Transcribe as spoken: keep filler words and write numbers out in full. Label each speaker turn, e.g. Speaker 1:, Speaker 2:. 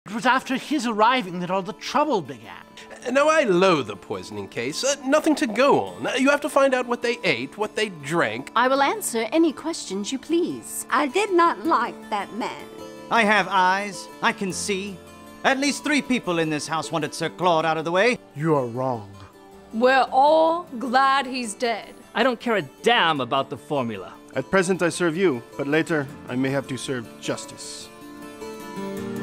Speaker 1: It was after his arriving that all the trouble began.
Speaker 2: Now, I loathe the poisoning case. Uh, nothing to go on. You have to find out what they ate, what they drank.
Speaker 3: I will answer any questions you please.
Speaker 4: I did not like that man.
Speaker 5: I have eyes. I can see. At least three people in this house wanted Sir Claud out of the way.
Speaker 6: You are wrong.
Speaker 7: We're all glad he's dead.
Speaker 8: I don't care a damn about the formula.
Speaker 6: At present I serve you, but later I may have to serve justice.